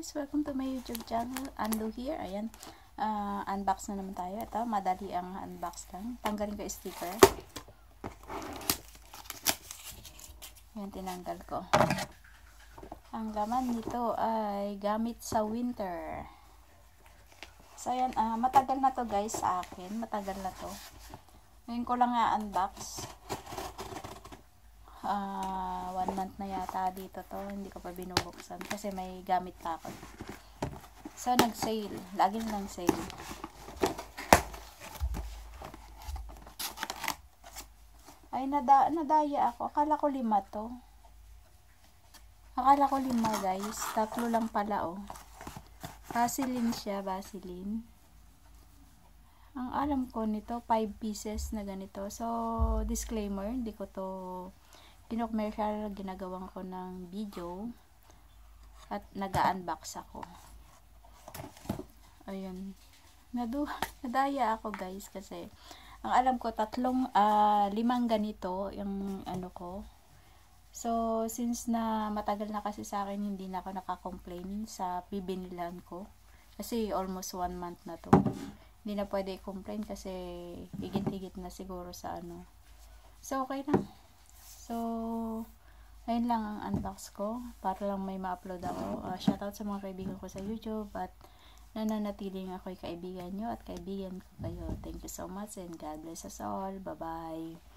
guys! Welcome to my YouTube channel. Ando here. Ayan. Unbox na naman tayo. Ito, madali ang unbox lang. Tanggalin ko yung sticker. Ayan, tinanggal ko. Ang laman nito ay gamit sa winter. So, ayan. Matagal na to guys sa akin. Matagal na to. Ngayon ko lang unbox. 1 month na yata dito to, hindi ko pa binubuksan kasi may gamit pa ako. So nag-sale, laging lang sale. Ay nadaya ako, akala ko 5 to. Akala ko 5 guys, 3 lang pala oh. Vaseline siya, Vaseline. Ang alam ko nito 5 pieces na ganito. So disclaimer, hindi ko to kino-commercial, ginagawan ko ng video at nag-unbox ako. Ayun. Nadaya ako guys kasi ang alam ko 5 ganito yung ano ko. So since na matagal na kasi sa akin, hindi na ako naka-complain sa bibinilan ko kasi almost 1 month na to. Hindi na pwede i-complain kasi higit-higit na siguro sa ano. So okay lang. So, ayun lang ang unbox ko para lang may ma-upload ako. Shoutout sa mga kaibigan ko sa YouTube at nananatiling ako'y kaibigan nyo at kaibigan ko kayo. Thank you so much and God bless us all. Bye-bye.